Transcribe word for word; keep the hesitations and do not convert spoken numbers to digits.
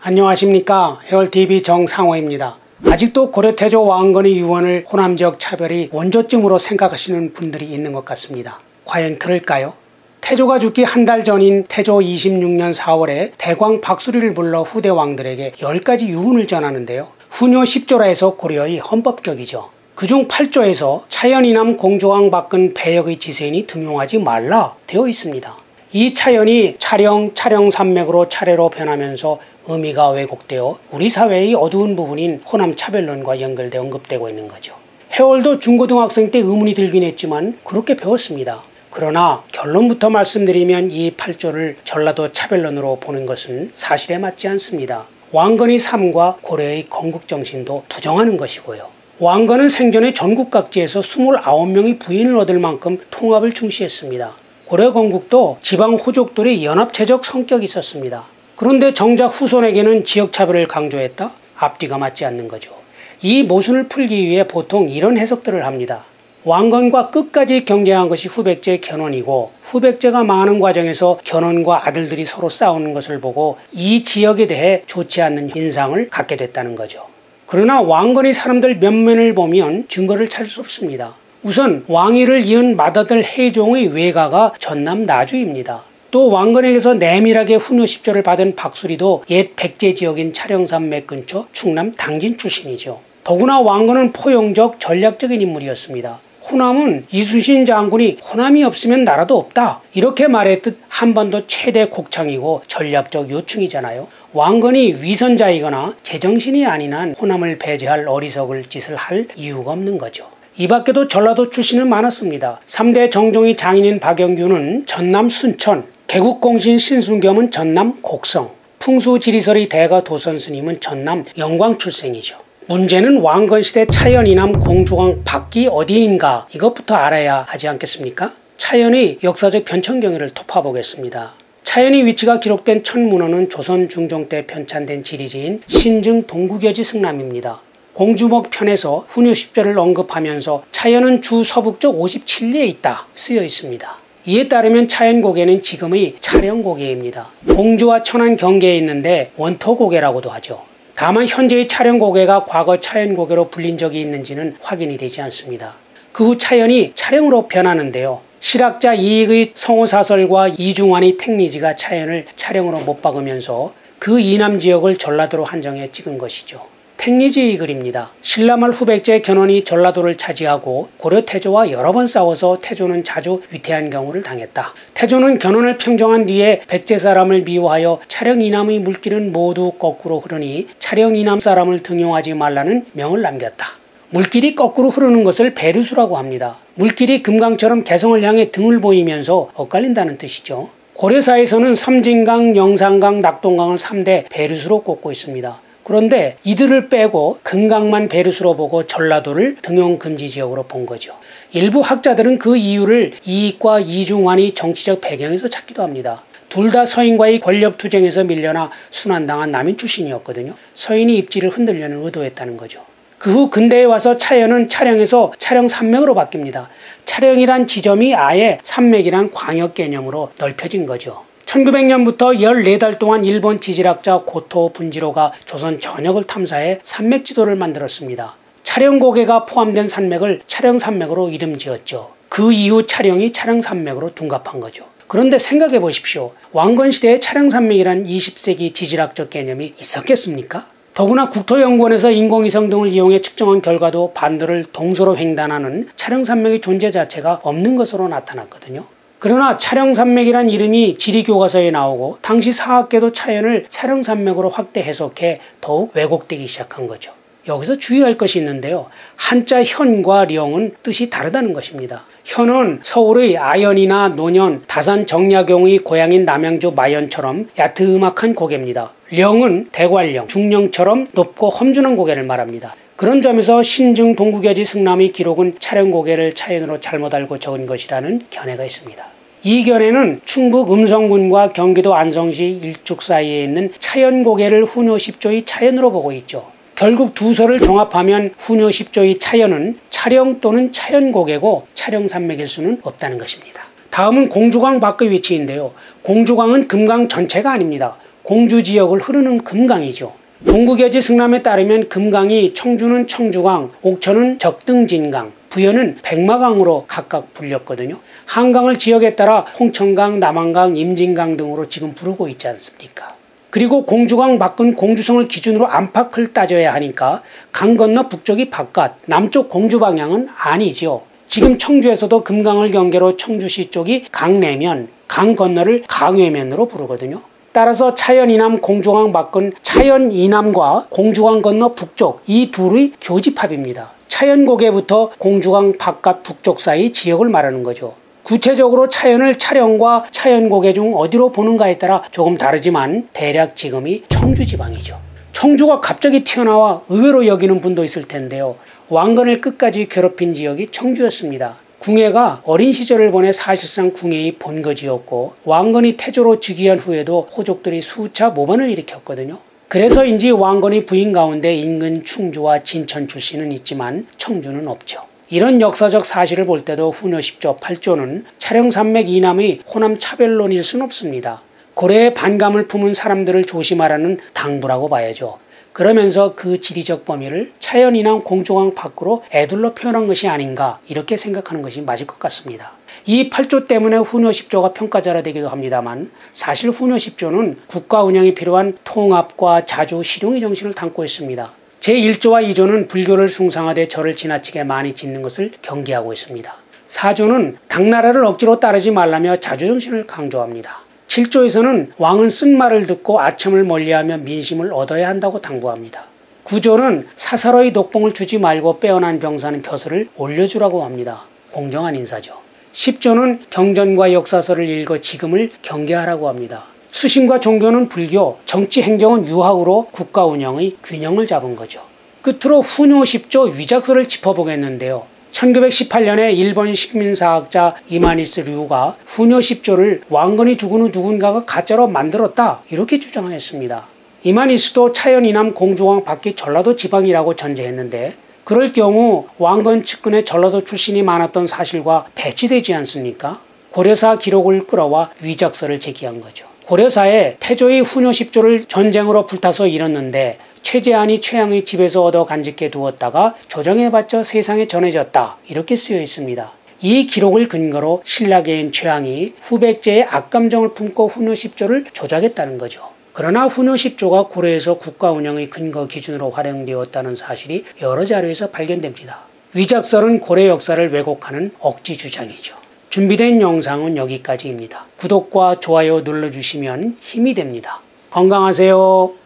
안녕하십니까. 해월티비 정상호입니다. 아직도 고려태조 왕건의 유언을 호남지역 차별이 원조쯤으로 생각하시는 분들이 있는 것 같습니다. 과연 그럴까요? 태조가 죽기 한 달 전인 태조 이십육 년 사월에 대광 박수리를 불러 후대 왕들에게 열 가지 유언을 전하는데요. 훈요 십 조라 해서 고려의 헌법격이죠. 그중 팔 조에서 차연이남 공조왕 박근 배역의 지세인이 등용하지 말라 되어 있습니다. 이 차연이 차령, 차령산맥으로 차례로 변하면서 의미가 왜곡되어 우리 사회의 어두운 부분인 호남 차별론과 연결돼 언급되고 있는 거죠. 해월도 중고등학생 때 의문이 들긴 했지만 그렇게 배웠습니다. 그러나 결론부터 말씀드리면 이 팔 조를 전라도 차별론으로 보는 것은 사실에 맞지 않습니다. 왕건의 삶과 고려의 건국정신도 부정하는 것이고요. 왕건은 생전에 전국 각지에서 이십구 명의 부인을 얻을 만큼 통합을 중시했습니다. 고려 건국도 지방 호족들의 연합체적 성격이 있었습니다. 그런데 정작 후손에게는 지역차별을 강조했다? 앞뒤가 맞지 않는 거죠. 이 모순을 풀기 위해 보통 이런 해석들을 합니다. 왕건과 끝까지 경쟁한 것이 후백제의 견훤이고 후백제가 망하는 과정에서 견훤과 아들들이 서로 싸우는 것을 보고 이 지역에 대해 좋지 않는 인상을 갖게 됐다는 거죠. 그러나 왕건의 사람들 면면을 보면 증거를 찾을 수 없습니다. 우선 왕위를 이은 맏아들 해종의 외가가 전남 나주입니다. 또 왕건에게서 내밀하게 훈요 십 조를 받은 박수리도 옛 백제 지역인 차령산맥 근처 충남 당진 출신이죠. 더구나 왕건은 포용적 전략적인 인물이었습니다. 호남은 이순신 장군이 호남이 없으면 나라도 없다 이렇게 말했듯 한반도 최대 곡창이고 전략적 요충이잖아요. 왕건이 위선자이거나 제정신이 아닌 한 호남을 배제할 어리석을 짓을 할 이유가 없는 거죠. 이 밖에도 전라도 출신은 많았습니다. 삼 대 정종의 장인인 박영규는 전남 순천, 개국공신 신순겸은 전남 곡성, 풍수지리설의 대가 도선스님은 전남 영광 출생이죠. 문제는 왕건시대 차연이남 공주왕 박기 어디인가 이것부터 알아야 하지 않겠습니까? 차연의 역사적 변천경위를 토파보겠습니다. 차연의 위치가 기록된 첫 문헌은 조선 중종 때 편찬된 지리지인 신증 동국여지 승남입니다. 공주목 편에서 훈요 십 조를 언급하면서 차연은 주 서북쪽 오십칠 리에 있다 쓰여 있습니다. 이에 따르면 차연고개는 지금의 차령고개입니다. 공주와 천안 경계에 있는데 원토고개라고도 하죠. 다만 현재의 차령고개가 과거 차연고개로 불린 적이 있는지는 확인이 되지 않습니다. 그 후 차연이 차령으로 변하는데요. 실학자 이익의 성호사설과 이중환의 택리지가 차연을 차령으로 못 박으면서 그 이남 지역을 전라도로 한정해 찍은 것이죠. 택리지의 글입니다. 신라말 후백제 견훤이 전라도를 차지하고 고려 태조와 여러 번 싸워서 태조는 자주 위태한 경우를 당했다. 태조는 견훤을 평정한 뒤에 백제 사람을 미워하여 차령 이남의 물길은 모두 거꾸로 흐르니 차령 이남 사람을 등용하지 말라는 명을 남겼다. 물길이 거꾸로 흐르는 것을 배류수라고 합니다. 물길이 금강처럼 개성을 향해 등을 보이면서 엇갈린다는 뜻이죠. 고려사에서는 섬진강, 영산강, 낙동강을 삼 대 배류수로 꼽고 있습니다. 그런데 이들을 빼고 금강만 배류수로 보고 전라도를 등용금지지역으로 본 거죠. 일부 학자들은 그 이유를 이익과 이중환의 정치적 배경에서 찾기도 합니다. 둘 다 서인과의 권력투쟁에서 밀려나 순환당한 남인 출신이었거든요. 서인이 입지를 흔들려는 의도였다는 거죠. 그 후 근대에 와서 차연은 차령에서 차령산맥으로 바뀝니다. 차령이란 지점이 아예 산맥이란 광역 개념으로 넓혀진 거죠. 천구백 년부터 열네 달 동안 일본 지질학자 고토 분지로가 조선 전역을 탐사해 산맥 지도를 만들었습니다. 차령고개가 포함된 산맥을 차령산맥으로 이름 지었죠. 그 이후 차령이 차령산맥으로 둔갑한 거죠. 그런데 생각해 보십시오. 왕건시대에 차령산맥이란 이십 세기 지질학적 개념이 있었겠습니까? 더구나 국토연구원에서 인공위성 등을 이용해 측정한 결과도 반도를 동서로 횡단하는 차령산맥의 존재 자체가 없는 것으로 나타났거든요. 그러나 차령산맥이란 이름이 지리교과서에 나오고 당시 사학계도 차연을 차령산맥으로 확대 해석해 더욱 왜곡되기 시작한 거죠. 여기서 주의할 것이 있는데요. 한자 현과 령은 뜻이 다르다는 것입니다. 현은 서울의 아연이나 노년, 다산 정약용의 고향인 남양주 마연처럼 야트음악한 고개입니다. 령은 대관령, 중령처럼 높고 험준한 고개를 말합니다. 그런 점에서 신증 동국여지 승남의 기록은 차령고개를 차연으로 잘못 알고 적은 것이라는 견해가 있습니다. 이 견해는 충북 음성군과 경기도 안성시 일축 사이에 있는 차연고개를 훈요 십 조의 차연으로 보고 있죠. 결국 두 설을 종합하면 훈요 십 조의 차연은 차령 또는 차연고개고 차령산맥일 수는 없다는 것입니다. 다음은 공주강 밖의 위치인데요. 공주강은 금강 전체가 아닙니다. 공주 지역을 흐르는 금강이죠. 동국여지 승람에 따르면 금강이 청주는 청주강, 옥천은 적등진강, 부여는 백마강으로 각각 불렸거든요. 한강을 지역에 따라 홍천강, 남한강, 임진강 등으로 지금 부르고 있지 않습니까? 그리고 공주강 밖은 공주성을 기준으로 안팎을 따져야 하니까 강 건너 북쪽이 바깥, 남쪽 공주 방향은 아니지요. 지금 청주에서도 금강을 경계로 청주시 쪽이 강내면, 강 건너를 강외면으로 부르거든요. 따라서 차연 이남 공주강 밖은 차연 이남과 공주강 건너 북쪽 이 둘의 교집합입니다. 차연고개부터 공주강 바깥 북쪽 사이 지역을 말하는 거죠. 구체적으로 차연을 차령과 차연고개 중 어디로 보는가에 따라 조금 다르지만 대략 지금이 청주지방이죠. 청주가 갑자기 튀어나와 의외로 여기는 분도 있을 텐데요. 왕건을 끝까지 괴롭힌 지역이 청주였습니다. 궁예가 어린 시절을 보내 사실상 궁예의 본거지였고 왕건이 태조로 즉위한 후에도 호족들이 수차 모반을 일으켰거든요. 그래서인지 왕건의 부인 가운데 인근 충주와 진천 출신은 있지만 청주는 없죠. 이런 역사적 사실을 볼 때도 후녀 십조 팔 조는 차령산맥 이남의 호남 차별론일 순 없습니다. 고래의 반감을 품은 사람들을 조심하라는 당부라고 봐야죠. 그러면서 그 지리적 범위를 차연 이남 공주강 밖으로 애둘러 표현한 것이 아닌가 이렇게 생각하는 것이 맞을 것 같습니다. 이 팔 조 때문에 후녀 십 조가 평가자라 되기도 합니다만 사실 후녀 십 조는 국가 운영이 필요한 통합과 자주 실용의 정신을 담고 있습니다. 제일 조와 이 조는 불교를 숭상하되 절을 지나치게 많이 짓는 것을 경계하고 있습니다. 사 조는 당나라를 억지로 따르지 말라며 자주정신을 강조합니다. 칠 조에서는 왕은 쓴 말을 듣고 아첨을 멀리하며 민심을 얻어야 한다고 당부합니다. 구 조는 사사로이 독봉을 주지 말고 빼어난 병사는 벼슬을 올려주라고 합니다. 공정한 인사죠. 십 조는 경전과 역사서를 읽어 지금을 경계하라고 합니다. 수신과 종교는 불교, 정치 행정은 유학으로 국가 운영의 균형을 잡은 거죠. 끝으로 후녀 십 조 위작설을 짚어보겠는데요. 천구백십팔 년에 일본 식민사학자 이마니스 류가 후녀 십 조를 왕건이 죽은 후 누군가가 가짜로 만들었다 이렇게 주장하였습니다. 이마니스도 차연 이남 공주강 밖이 전라도 지방이라고 전제했는데 그럴 경우 왕건 측근의 전라도 출신이 많았던 사실과 배치되지 않습니까? 고려사 기록을 끌어와 위작설을 제기한 거죠. 고려사에 태조의 후녀 십 조를 전쟁으로 불타서 잃었는데 최재한이 최양의 집에서 얻어 간직해 두었다가 조정해봤자 세상에 전해졌다 이렇게 쓰여 있습니다. 이 기록을 근거로 신라계인 최양이 후백제의 악감정을 품고 후녀 십 조를 조작했다는 거죠. 그러나 후녀 십 조가 고려에서 국가 운영의 근거 기준으로 활용되었다는 사실이 여러 자료에서 발견됩니다. 위작설은 고려 역사를 왜곡하는 억지 주장이죠. 준비된 영상은 여기까지입니다. 구독과 좋아요 눌러주시면 힘이 됩니다. 건강하세요.